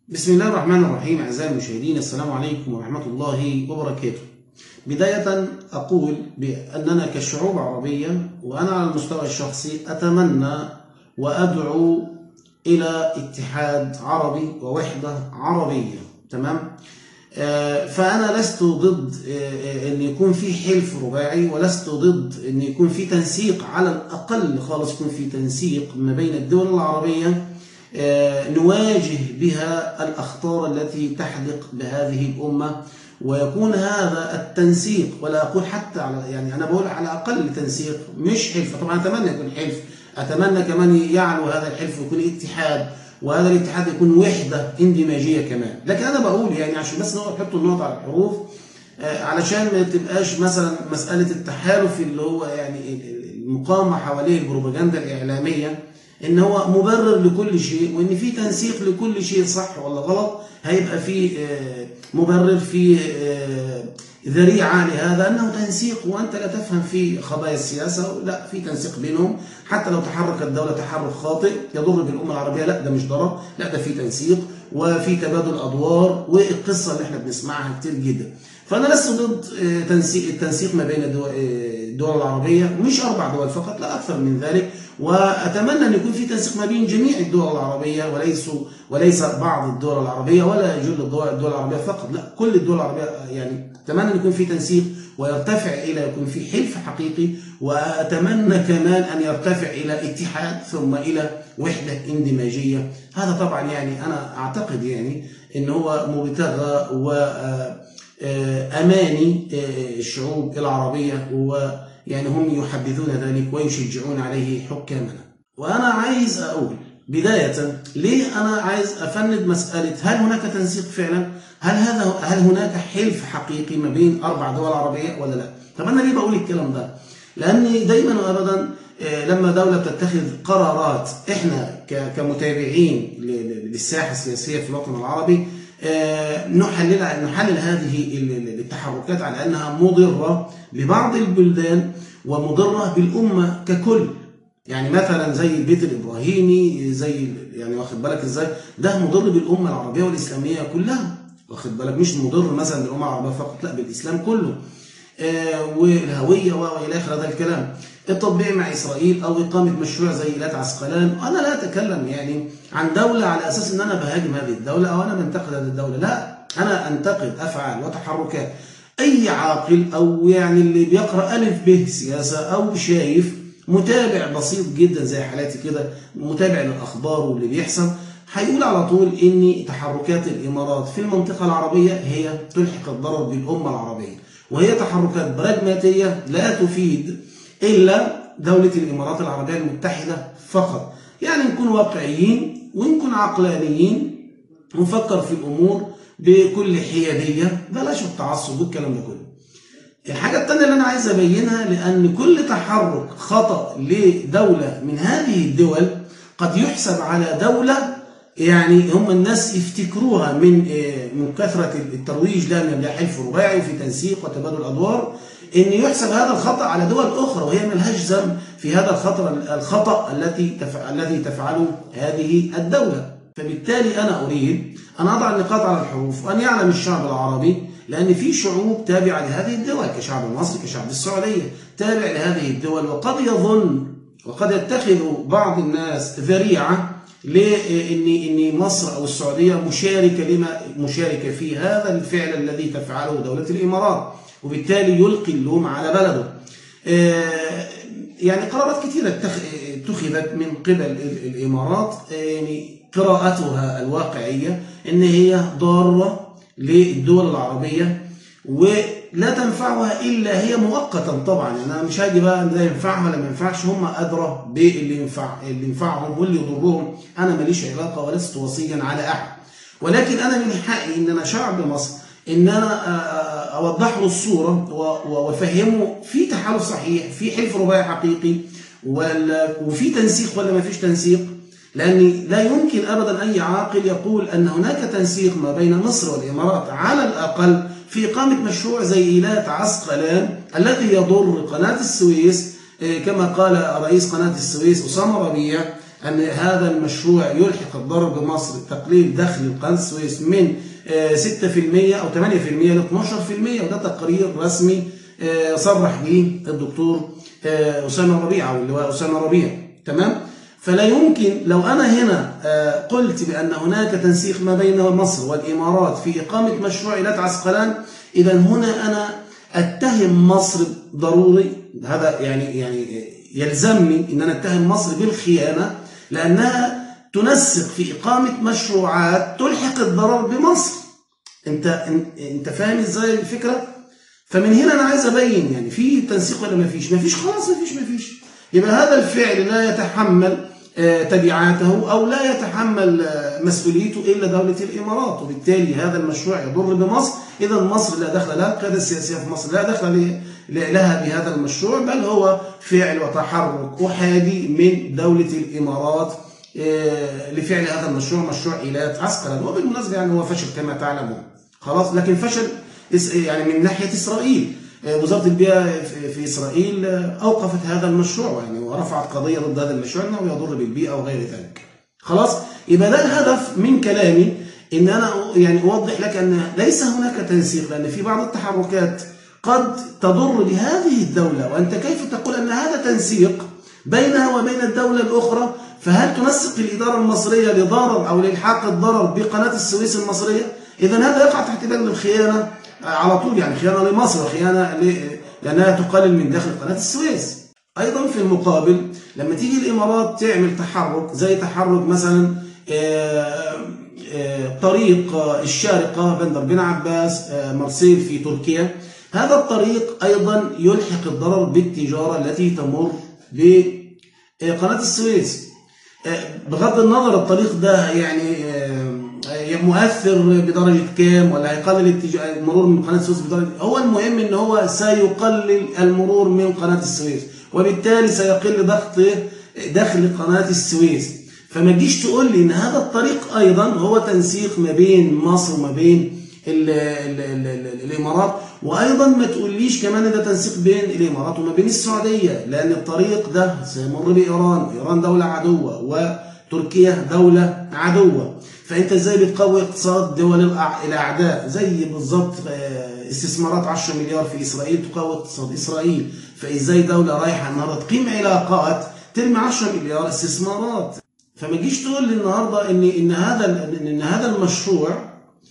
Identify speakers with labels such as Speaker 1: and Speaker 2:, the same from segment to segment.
Speaker 1: بسم الله الرحمن الرحيم. أعزائي المشاهدين، السلام عليكم ورحمة الله وبركاته. بداية أقول بأننا كشعوب عربية وأنا على المستوى الشخصي أتمنى وأدعو إلى اتحاد عربي ووحدة عربية. تمام؟ فأنا لست ضد أن يكون في حلف رباعي، ولست ضد أن يكون في تنسيق، على الأقل خالص يكون في تنسيق ما بين الدول العربية نواجه بها الأخطار التي تحدق بهذه الأمة، ويكون هذا التنسيق، ولا أقول حتى على أنا بقول على أقل تنسيق مش حلف. طبعا أتمنى يكون حلف، أتمنى كمان يعلو هذا الحلف ويكون اتحاد، وهذا الاتحاد يكون وحدة اندماجية كمان. لكن أنا بقول عشان بس نحط النقطة على الحروف، علشان ما تبقاش مثلا مسألة التحالف اللي هو المقامة حواليه البروباجندا الإعلامية ان هو مبرر لكل شيء، وان في تنسيق لكل شيء صح ولا غلط. هيبقى في مبرر، في ذريعه لهذا انه تنسيق وانت لا تفهم في خبايا السياسه. لا، في تنسيق بينهم، حتى لو تحرك الدوله تحرك خاطئ يضر بالامه العربيه، لا ده مش ضرر، لا ده في تنسيق وفي تبادل ادوار، والقصه اللي احنا بنسمعها كتير جدا. فانا لست ضد التنسيق ما بين الدول العربيه، مش 4 دول فقط، لا اكثر من ذلك. واتمنى ان يكون في تنسيق ما بين جميع الدول العربيه، وليس بعض الدول العربيه ولا جل الدول العربيه فقط، لا كل الدول العربيه. اتمنى ان يكون في تنسيق ويرتفع الى يكون في حلف حقيقي، واتمنى كمان ان يرتفع الى اتحاد ثم الى وحده اندماجيه. هذا طبعا انا اعتقد ان هو مبتغى واماني الشعوب العربيه، هم يحبذون ذلك ويشجعون عليه حكامنا. وأنا عايز أقول بداية ليه أنا عايز أفند مسألة هل هناك تنسيق فعلا؟ هل هناك حلف حقيقي ما بين 4 دول عربية ولا لا؟ طب أنا ليه بقول الكلام ده؟ لأن دايما وأبدا لما دولة بتتخذ قرارات، إحنا كمتابعين للساحة السياسية في الوطن العربي نحلل هذه التحركات على أنها مضرة ببعض البلدان ومضرة بالأمة ككل. مثلا زي البيت الإبراهيمي، زي واخد بالك إزاي، ده مضر بالأمة العربية والإسلامية كلها، واخد بالك، مش مضر مثلا بالأمة العربية فقط، لا بالإسلام كله، والهوية وإلى آخر هذا الكلام. التطبيع مع إسرائيل أو إقامة مشروع زي إيلات عسقلان. أنا لا أتكلم عن دولة على أساس أن أنا بهاجم هذه الدولة أو أنا بنتقد هذه الدولة، لا، أنا أنتقد أفعال وتحركات أي عاقل أو اللي بيقرأ ألف به سياسة أو شايف متابع بسيط جدا زي حالاتي كده، متابع للأخبار واللي بيحصل، هيقول على طول إن تحركات الإمارات في المنطقة العربية هي تلحق الضرر بالأمة العربية، وهي تحركات براجماتية لا تفيد إلا دولة الإمارات العربية المتحدة فقط. نكون واقعيين ونكون عقلانيين ونفكر في الأمور بكل حيادية، بلاش التعصب والكلام ده كله. الحاجة الثانية اللي أنا عايز أبينها، لأن كل تحرك خطأ لدولة من هذه الدول قد يحسب على دولة هم الناس يفتكروها من كثرة الترويج لها من حلف رباعي وفي تنسيق وتبادل أدوار، إن يحسب هذا الخطأ على دول أخرى وهي ملهاش ذنب في هذا الخطأ الذي تفعله هذه الدولة. فبالتالي أنا أريد أن أضع النقاط على الحروف، وأن يعلم الشعب العربي، لأن في شعوب تابعة لهذه الدول كشعب مصر، كشعب السعودية، تابع لهذه الدول، وقد يظن وقد يتخذ بعض الناس ذريعة لأن مصر أو السعودية مشاركة في هذا الفعل الذي تفعله دولة الإمارات، وبالتالي يلقي اللوم على بلده. قرارات كثيرة اتخذت من قبل الإمارات، قراءتها الواقعية أن هي ضارة للدول العربية ولا تنفعها إلا هي مؤقتا. طبعا أنا مش هاجي بقى ده ينفعها ولا ما ينفعش، هم أدرى باللي ينفعهم واللي يضرهم، أنا ماليش علاقة ولست وصيا على أحد. ولكن أنا من حقي إن أنا شعب مصر إن أنا أوضح له الصورة وأفهمه في تحالف صحيح، في حلف رباعي حقيقي، وفي تنسيق ولا ما فيش تنسيق. لأن لا يمكن أبدا أي عاقل يقول أن هناك تنسيق ما بين مصر والإمارات على الأقل في إقامة مشروع زي إيلات عسقلان الذي يضر قناة السويس، كما قال رئيس قناة السويس أسامة ربيع أن هذا المشروع يلحق الضرر بمصر تقليل دخل قناة السويس من 6% أو 8% ل 12%، وده تقرير رسمي صرح به الدكتور أسامة ربيع أو اللواء أسامة ربيع. تمام؟ فلا يمكن لو أنا هنا قلت بأن هناك تنسيق ما بين مصر والإمارات في إقامة مشروع إيلات عسقلان، إذا هنا أنا أتهم مصر ضروري، هذا يعني يلزمني أن أنا أتهم مصر بالخيانة، لأنها تنسق في إقامة مشروعات تلحق الضرر بمصر. أنت فاهم إزاي الفكرة؟ فمن هنا أنا عايز أبين يعني في تنسيق ولا ما فيش؟ ما فيش، خلاص ما فيش. يبقى هذا الفعل لا يتحمل تبعاته أو لا يتحمل مسؤوليته إلا دولة الإمارات، وبالتالي هذا المشروع يضر بمصر. إذا مصر لا دخل لها، القيادة السياسية في مصر لا دخل لها بهذا المشروع، بل هو فعل وتحرك أحادي من دولة الإمارات لفعل هذا المشروع، مشروع إيلات عسقلان. وبالمناسبة يعني هو فشل كما تعلمون، خلاص، لكن فشل يعني من ناحية إسرائيل. وزارة البيئة في إسرائيل أوقفت هذا المشروع يعني، ورفعت قضية ضد هذا المشروع أنه يضر بالبيئة وغير ذلك. خلاص، يبقى ده الهدف من كلامي، إن أنا يعني أوضح لك أن ليس هناك تنسيق، لأن في بعض التحركات قد تضر بهذه الدولة، وأنت كيف تقول أن هذا تنسيق بينها وبين الدولة الأخرى؟ فهل تنسق الإدارة المصرية لضرر أو لإلحاق الضرر بقناة السويس المصرية؟ إذا هذا يقع تحت بند الخيانة على طول، يعني خيانة لمصر وخيانة لأنها تقلل من دخل قناة السويس. أيضا في المقابل لما تيجي الإمارات تعمل تحرك زي تحرك مثلا طريق الشارقة بندر بن عباس مرسيل في تركيا، هذا الطريق أيضا يلحق الضرر بالتجارة التي تمر بقناة السويس. بغض النظر الطريق ده يعني مؤثر بدرجة كام، ولا هيقلل المرور من قناة السويس بدرجة، هو المهم ان هو سيقلل المرور من قناة السويس، وبالتالي سيقل دخل قناة السويس. فما تجيش تقول لي ان هذا الطريق ايضا هو تنسيق ما بين مصر وما بين الامارات، وايضا ما تقوليش كمان ده تنسيق بين الامارات وما بين السعودية، لان الطريق ده سيمر بايران، وايران دولة عدوة وتركيا دولة عدوة. فأنت إزاي بتقوي اقتصاد دول الأعداء؟ زي بالضبط استثمارات 10 مليار في إسرائيل تقوي اقتصاد إسرائيل. فإزاي دولة رايحة النهارده تقيم علاقات ترمي 10 مليار استثمارات؟ فما تجيش تقول لي النهارده إن هذا المشروع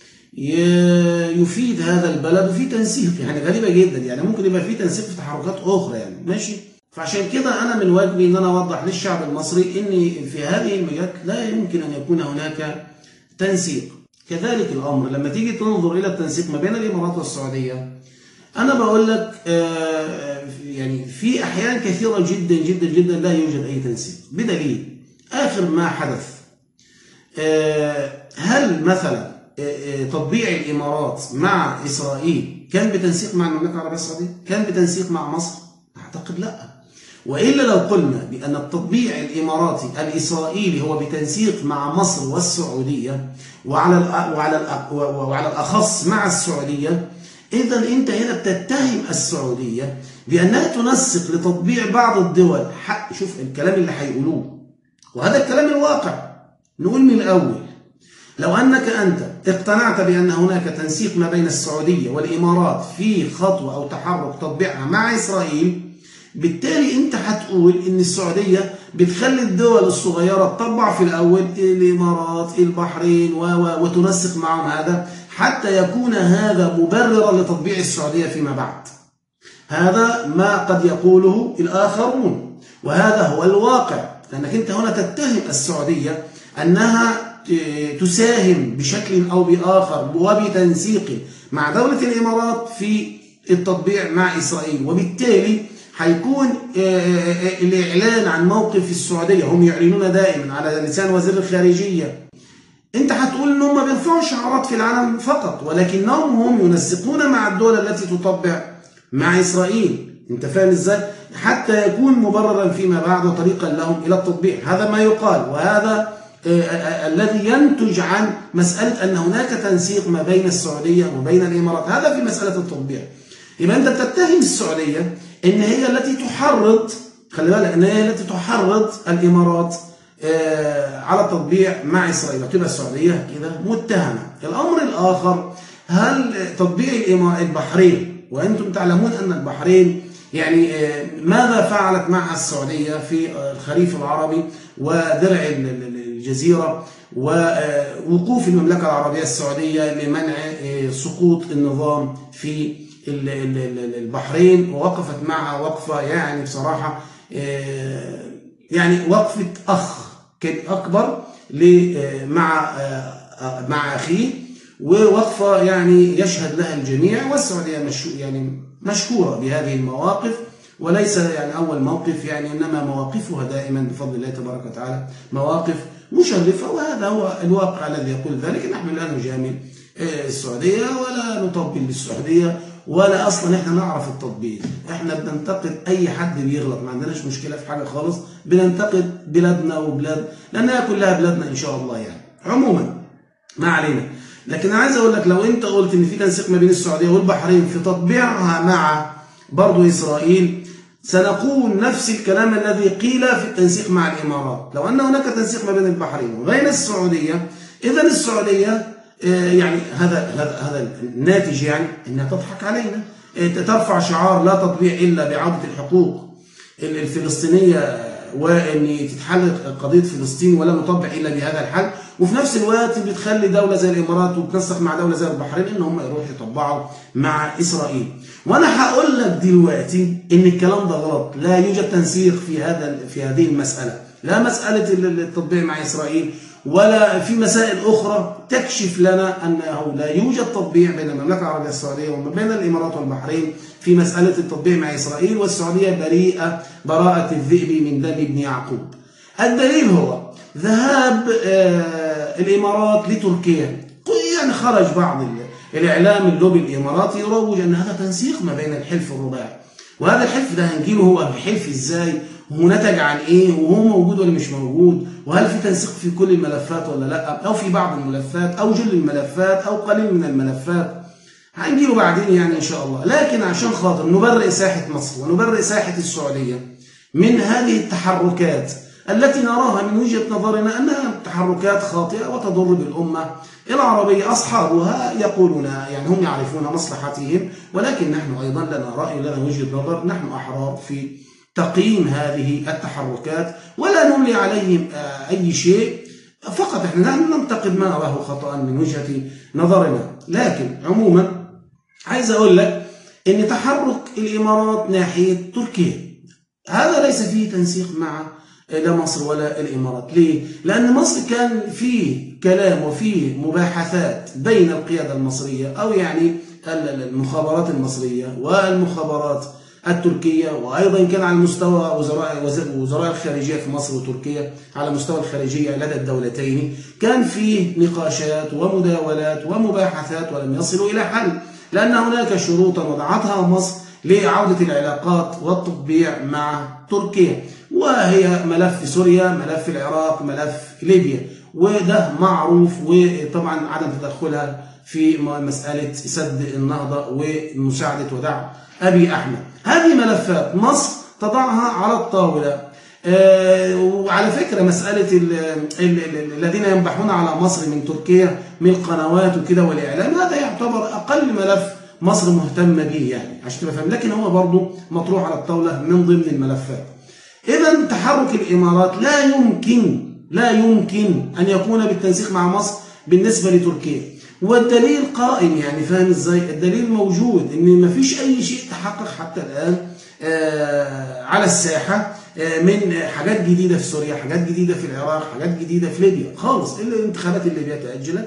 Speaker 1: يفيد هذا البلد وفي تنسيق، يعني غريبة جدا، يعني ممكن يبقى في تنسيق في تحركات أخرى يعني، ماشي؟ فعشان كده أنا من واجبي إن أنا أوضح للشعب المصري إن في هذه المجالات لا يمكن أن يكون هناك تنسيق. كذلك الأمر لما تيجي تنظر إلى التنسيق ما بين الإمارات والسعودية، أنا بقول لك يعني في أحيان كثيرة جدا جدا جدا لا يوجد أي تنسيق، بدليل آخر ما حدث. هل مثلا تطبيع الإمارات مع إسرائيل كان بتنسيق مع المملكة العربية السعودية؟ كان بتنسيق مع مصر؟ أعتقد لا. وإلا لو قلنا بأن التطبيع الإماراتي الإسرائيلي هو بتنسيق مع مصر والسعودية وعلى الأخص مع السعودية، إذا أنت هنا بتتهم السعودية بأنها تنسق لتطبيع بعض الدول. شوف الكلام اللي هيقولوه، وهذا الكلام الواقع. نقول من الأول، لو أنك أنت اقتنعت بأن هناك تنسيق ما بين السعودية والإمارات في خطوة أو تحرك تطبيعها مع إسرائيل، بالتالي انت هتقول ان السعودية بتخلي الدول الصغيرة تطبع في الاول، الامارات، البحرين وتنسق معهم هذا حتى يكون هذا مبررا لتطبيع السعودية فيما بعد. هذا ما قد يقوله الاخرون، وهذا هو الواقع، لانك انت هنا تتهم السعودية انها تساهم بشكل او باخر وبتنسيق مع دولة الامارات في التطبيع مع اسرائيل، وبالتالي هيكون الإعلان عن موقف السعودية، هم يعلنون دائما على لسان وزير الخارجية. أنت هتقول إن هم بيرفعوا شعارات في العالم فقط، ولكنهم هم ينسقون مع الدول التي تطبع مع إسرائيل. أنت فاهم إزاي؟ حتى يكون مبررا فيما بعد وطريقا لهم إلى التطبيع. هذا ما يقال، وهذا الذي ينتج عن مسألة أن هناك تنسيق ما بين السعودية وبين الإمارات، هذا في مسألة التطبيع. يبقى أنت بتتهم السعودية إن هي التي تحرض، خلي بالك، إن هي التي تحرض الإمارات على التطبيع مع إسرائيل، وتبقى السعودية كده متهمة. الأمر الآخر، هل تطبيع البحرين، وأنتم تعلمون أن البحرين يعني ماذا فعلت مع السعودية في الخليج العربي ودرع الجزيرة ووقوف المملكة العربية السعودية لمنع سقوط النظام في البحرين، ووقفت معها وقفة يعني بصراحة يعني وقفة أخ أكبر مع أخيه، ووقفة يعني يشهد لها الجميع، والسعودية يعني مشكورة بهذه المواقف، وليس يعني أول موقف يعني، إنما مواقفها دائما بفضل الله تبارك وتعالى مواقف مشرفة، وهذا هو الواقع الذي يقول ذلك. نحن لا نجامل السعودية ولا نطبل للسعودية، ولا أصلا إحنا نعرف التطبيل. إحنا بننتقد أي حد بيغلط، ما عندناش مشكلة في حاجة خالص، بننتقد بلادنا وبلاد، لأنها كلها بلادنا إن شاء الله يعني. عموما ما علينا، لكن أنا عايز أقول لك لو أنت قلت إن في تنسيق ما بين السعودية والبحرين في تطبيعها مع برضو إسرائيل، سنقول نفس الكلام الذي قيل في التنسيق مع الإمارات. لو أن هناك تنسيق ما بين البحرين وبين السعودية، إذا السعودية يعني هذا الناتج يعني أنها تضحك علينا، ترفع شعار لا تطبيع إلا بعودة الحقوق الفلسطينية، وأن تتحل قضية فلسطين ولا نطبع إلا بهذا الحل، وفي نفس الوقت بتخلي دولة زي الإمارات وبتنسق مع دولة زي البحرين إن هم يروحوا يطبعوا مع إسرائيل. وأنا هقول لك دلوقتي إن الكلام ده غلط، لا يوجد تنسيق في هذه المسألة، لا مسألة التطبيع مع إسرائيل ولا في مسائل أخرى تكشف لنا أنه لا يوجد تطبيع بين المملكة العربية السعودية وما بين الإمارات والبحرين في مسألة التطبيع مع إسرائيل، والسعودية بريئة براءة الذئب من دم ابن يعقوب. الدليل هو ذهاب الإمارات لتركيا، يعني خرج بعض الإعلام اللوبي الإماراتي يروج أن هذا تنسيق ما بين الحلف الرباعي، وهذا الحلف ده هنجيله هو حلف إزاي، ونتج عن إيه، وهو موجود ولا مش موجود، وهل في تنسيق في كل الملفات ولا لا، أو في بعض الملفات أو جل الملفات أو قليل من الملفات، هنجيله بعدين يعني إن شاء الله. لكن عشان خاطر نبرئ ساحة مصر ونبرئ ساحة السعودية من هذه التحركات التي نراها من وجهة نظرنا أنها تحركات خاطئة وتضر بالأمة العربية، أصحابها يقولون يعني هم يعرفون مصلحتهم، ولكن نحن أيضا لنا رأي، لنا وجهة نظر، نحن أحرار في تقييم هذه التحركات ولا نملي عليهم أي شيء، فقط احنا ننتقد ما نراه خطأ من وجهة نظرنا. لكن عموما عايز أقول لك أن تحرك الإمارات ناحية تركيا هذا ليس فيه تنسيق مع لا مصر ولا الإمارات. ليه؟ لأن مصر كان فيه كلام وفيه مباحثات بين القيادة المصرية أو يعني المخابرات المصرية والمخابرات التركية، وأيضا كان على مستوى وزراء الخارجية في مصر وتركيا، على مستوى الخارجية لدى الدولتين كان فيه نقاشات ومداولات ومباحثات ولم يصلوا إلى حل، لأن هناك شروطا وضعتها مصر لعودة العلاقات والتطبيع مع تركيا، وهي ملف سوريا، ملف العراق، ملف ليبيا، وده معروف، وطبعا عدم تدخلها في مسألة سد النهضة ومساعدة ودعم أبي أحمد. هذه ملفات مصر تضعها على الطاولة. وعلى فكرة مسألة الذين ينبحون على مصر من تركيا من القنوات وكده والإعلام، هذا يعتبر أقل ملف مصر مهتمة به يعني عشان تبقى فاهم، لكن هو برضه مطروح على الطاولة من ضمن الملفات. إذا تحرك الإمارات لا يمكن أن يكون بالتنسيق مع مصر بالنسبة لتركيا، والدليل قائم يعني، فاهم إزاي؟ الدليل موجود إن ما فيش أي شيء تحقق حتى الآن على الساحة من حاجات جديدة في سوريا، حاجات جديدة في العراق، حاجات جديدة في ليبيا خالص. الانتخابات الليبية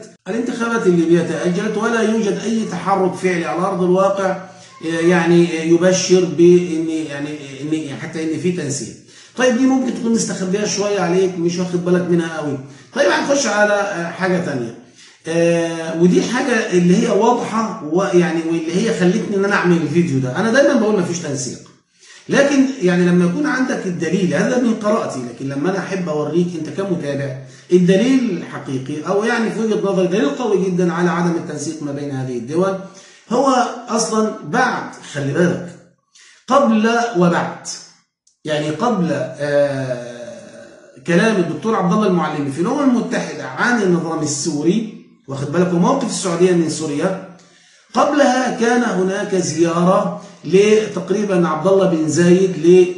Speaker 1: تأجلت ولا يوجد أي تحرك فعلي على أرض الواقع يعني يبشر بإن يعني حتى إن في تنسيق. طيب دي ممكن تكون مستخبية شوية عليك مش واخد بالك منها قوي. طيب هنخش على حاجة تانية، ودي حاجة اللي هي واضحة ويعني واللي هي خلتني ان انا اعمل الفيديو ده. انا دايما بقول مفيش تنسيق، لكن يعني لما يكون عندك الدليل، هذا من قراءتي، لكن لما انا احب اوريك انت كمتابع الدليل الحقيقي او يعني في وجهة نظري دليل قوي جدا على عدم التنسيق ما بين هذه الدول، هو اصلا بعد، خلي بالك، قبل وبعد، يعني قبل كلام الدكتور عبد الله المعلمي في الامم المتحده عن النظام السوري، واخد بالك، وموقف السعوديه من سوريا، قبلها كان هناك زياره لتقريبا عبد الله بن زايد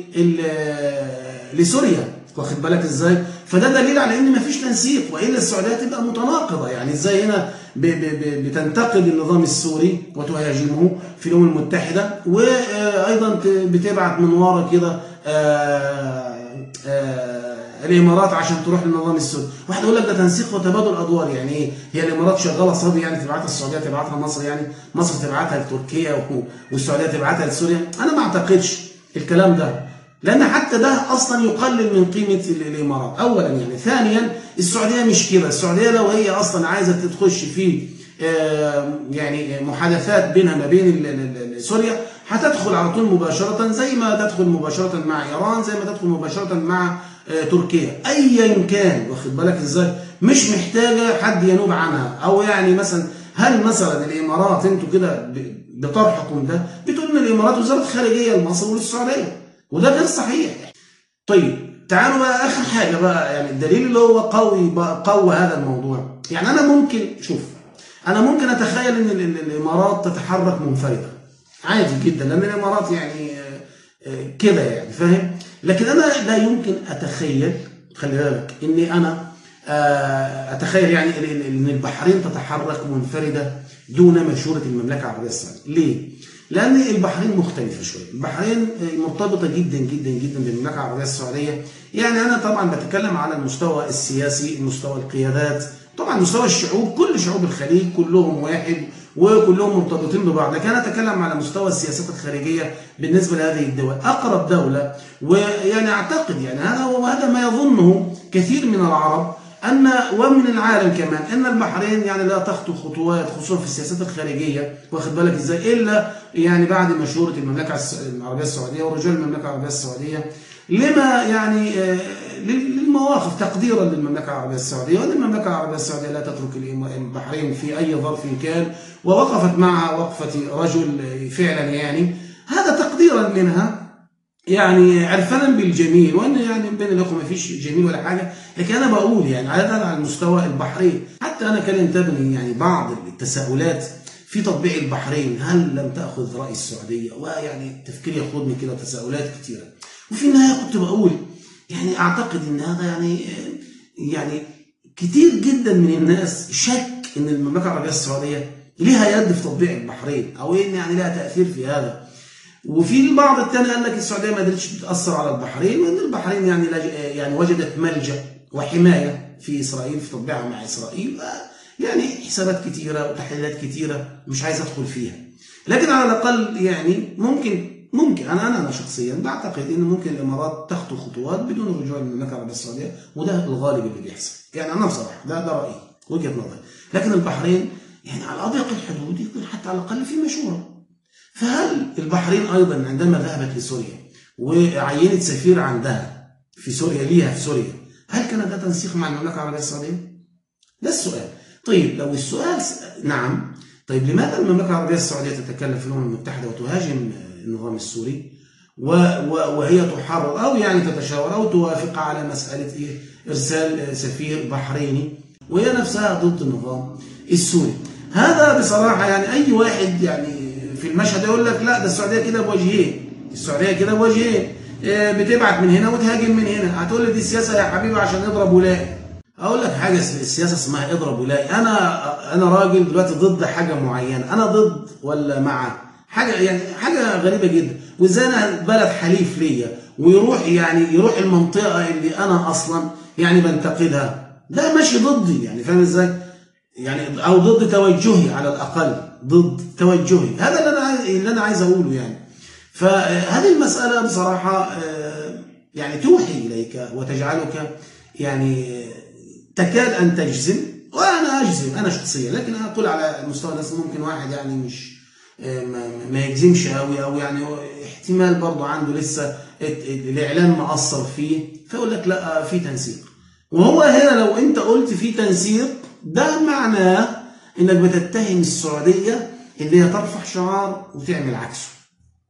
Speaker 1: لسوريا، واخد بالك ازاي؟ فده دليل على ان مفيش تنسيق، والا السعوديه تبقى متناقضه. يعني ازاي هنا بتنتقد النظام السوري وتهاجمه في الامم المتحده، وايضا بتبعت من ورا كده الامارات عشان تروح للنظام السوري. واحد يقول لك ده تنسيق وتبادل ادوار. يعني ايه؟ هي الامارات شغاله صبي يعني تبعتها السعوديه تبعتها مصر، يعني مصر تبعتها لتركيا والسعوديه تبعتها لسوريا؟ انا ما اعتقدش الكلام ده، لان حتى ده اصلا يقلل من قيمه الامارات اولا. يعني ثانيا السعوديه مش كده. السعوديه لو هي اصلا عايزه تخش في يعني محادثات بينها ما بين سوريا، هتدخل على طول مباشره، زي ما تدخل مباشره مع ايران، زي ما تدخل مباشره مع تركيا ايا كان، واخد بالك ازاي؟ مش محتاجه حد ينوب عنها. او يعني مثلا هل مثلا الامارات انتوا كده بطرحكم ده بتقول ان الامارات وزاره خارجيه لمصر وللسعوديه، وده غير صحيح. طيب تعالوا بقى اخر حاجه بقى، يعني الدليل اللي هو قوي هذا الموضوع. يعني انا ممكن انا ممكن اتخيل ان الامارات تتحرك منفرده عادي جدا، لان الامارات يعني كده يعني فاهم. لكن انا لا يمكن اتخيل، خلي بالك، اني انا اتخيل يعني ان البحرين تتحرك منفرده دون مشوره المملكه العربيه السعوديه. ليه؟ لان البحرين مختلفه شويه. البحرين مرتبطه جدا جدا جدا بالمملكه العربيه السعوديه. يعني انا طبعا بتكلم على المستوى السياسي، المستوى القيادات، طبعا مستوى الشعوب، كل شعوب الخليج كلهم واحد وكلهم مرتبطين ببعض. لكن انا اتكلم على مستوى السياسات الخارجيه بالنسبه لهذه الدول. اقرب دوله، ويعني اعتقد يعني هذا ما يظنه كثير من العرب ومن العالم كمان، ان البحرين يعني لا تخطو خطوات خصوصا في السياسات الخارجيه، واخد بالك ازاي، الا يعني بعد مشوره المملكه العربيه السعوديه ورجال المملكه العربيه السعوديه، لما يعني للمواقف تقديرا للمملكه العربيه السعوديه، وان المملكه العربيه السعوديه لا تترك البحرين في اي ظرف كان، ووقفت معها وقفه رجل فعلا. يعني هذا تقديرا منها، يعني عرفانا بالجميل، وان يعني بين الاخوه ما فيش جميل ولا حاجه. لكن انا بقول يعني على المستوى البحرين، حتى انا كان ينتابني يعني بعض التساؤلات في تطبيع البحرين، هل لم تاخذ راي السعوديه؟ ويعني تفكير ياخذني كده تساؤلات كثيره. وفي النهايه كنت بقول يعني اعتقد ان هذا يعني كثير جدا من الناس شك ان المملكه العربيه السعوديه لها يد في تطبيع البحرين، او ان يعني لها تاثير في هذا. وفي البعض الثاني قال لك السعوديه ما قدرتش تاثر على البحرين، وان البحرين يعني وجدت ملجا وحمايه في اسرائيل في تطبيعها مع اسرائيل. يعني حسابات كثيره وتحليلات كثيره مش عايز ادخل فيها. لكن على الاقل يعني ممكن انا شخصيا بعتقد ان ممكن الامارات تخطو خطوات بدون رجوع للمملكه العربيه السعوديه، وده الغالب اللي بيحصل. يعني انا بصراحه ده رايي، وجهه نظري. لكن البحرين يعني على اضيق الحدود يكون حتى على الاقل في مشوره. فهل البحرين ايضا عندما ذهبت لسوريا وعينت سفير عندها في سوريا ليها في سوريا، هل كان ده تنسيق مع المملكه العربيه السعوديه؟ ده السؤال. طيب لو السؤال نعم، طيب لماذا المملكه العربيه السعوديه تتكلم في الامم المتحده وتهاجم النظام السوري وهي تحرر او يعني تتشاور او توافق على مساله ارسال سفير بحريني وهي نفسها ضد النظام السوري؟ هذا بصراحه يعني اي واحد يعني في المشهد يقول لك لا ده السعوديه كده بوجهين، السعوديه كده بوجهين، بتبعت من هنا وتهاجم من هنا. هتقول لي دي السياسه يا حبيبي عشان اضرب ولاقي. اقول لك حاجه، السياسه اسمها اضرب ولاقي. انا راجل دلوقتي ضد حاجه معينه، انا ضد ولا مع حاجه؟ يعني حاجه غريبه جدا. وازاي انا بلد حليف ليا ويروح المنطقه اللي انا اصلا يعني بنتقدها، ده ماشي ضدي، يعني فاهم ازاي؟ يعني او ضد توجهي، على الاقل ضد توجهي. هذا اللي انا عايز اقوله يعني. فهذه المساله بصراحه يعني توحي اليك وتجعلك يعني تكاد ان تجزم، وانا اجزم انا شخصيا. لكن انا اقول على مستوى الناس ممكن واحد يعني مش ما يجزمش قوي، او يعني احتمال برضه عنده لسه الاعلام مأثر فيه، فيقول لك لا في تنسيق. وهو هنا لو انت قلت في تنسيق، ده معناه انك بتتهم السعوديه اللي هي ترفع شعار وتعمل عكسه.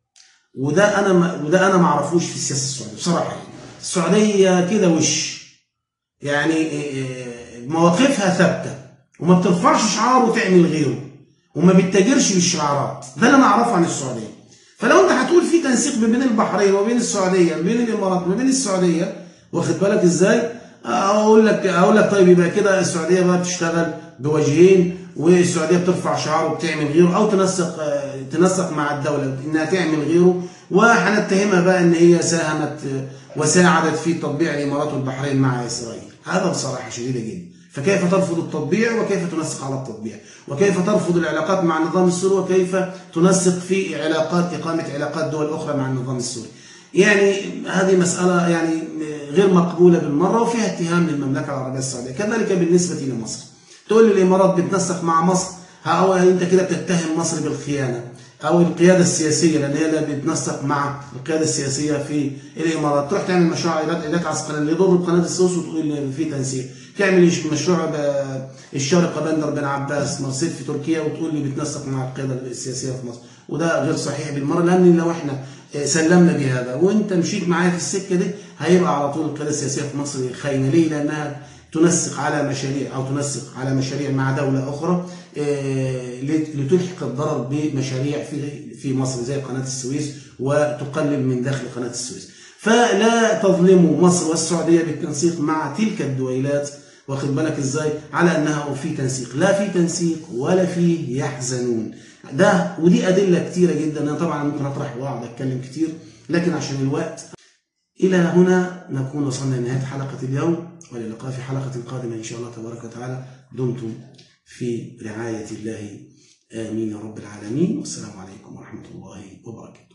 Speaker 1: وده انا ما اعرفوش في السياسه السعوديه بصراحه. يعني السعوديه كده وش يعني مواقفها ثابته وما بترفعش شعار وتعمل غيره وما بتتاجرش بالشعارات. ده اللي انا اعرفه عن السعوديه. فلو انت هتقول في تنسيق ما بين البحرين وبين السعوديه، ما بين الامارات وما بين السعوديه، واخد بالك ازاي؟ اقول لك طيب يبقى كده السعوديه بقى بتشتغل بوجهين، والسعوديه بترفع شعار وبتعمل غيره، او تنسق مع الدوله انها تعمل غيره، وهنتهمها بقى ان هي ساهمت وساعدت في تطبيع الامارات والبحرين مع اسرائيل. هذا بصراحه شديده جدا. فكيف ترفض التطبيع وكيف تنسق على التطبيع، وكيف ترفض العلاقات مع النظام السوري وكيف تنسق في إقامة علاقات دول أخرى مع النظام السوري. يعني هذه مسألة يعني غير مقبولة بالمرة وفيها اتهام للمملكة العربية السعودية. كذلك بالنسبة لمصر، تقول لي الإمارات بتنسق مع مصر، أو أنت كده بتتهم مصر بالخيانة أو القيادة السياسية، لأن هي اللي بتنسق مع القيادة السياسية في الإمارات. تروح تعمل مشروع عائلات عسكرية اللي يضر بقناة السويس وتقول في تنسيق، تعمل مشروع الشارقة بندر بن عباس مرسيد في تركيا وتقول لي بتنسق مع القيادة السياسية في مصر. وده غير صحيح بالمرة، لأن لو احنا سلمنا بهذا وانت مشيت معايا في السكة دي، هيبقى على طول القيادة السياسية في مصر خاينة. ليه؟ لأنها تنسق على مشاريع أو تنسق على مشاريع مع دولة أخرى لتلحق الضرر بمشاريع في مصر زي قناة السويس وتقلل من دخل قناة السويس. فلا تظلموا مصر والسعودية بالتنسيق مع تلك الدويلات، واخد بالك ازاي، على انها في تنسيق. لا في تنسيق ولا في يحزنون. ده ودي ادله كتيره جدا. انا طبعا ممكن اطرح واقعد اتكلم كتير، لكن عشان الوقت. الى هنا نكون وصلنا لنهايه حلقه اليوم، واللقاء في حلقه قادمه ان شاء الله تبارك وتعالى. دمتم في رعايه الله، امين يا رب العالمين، والسلام عليكم ورحمه الله وبركاته.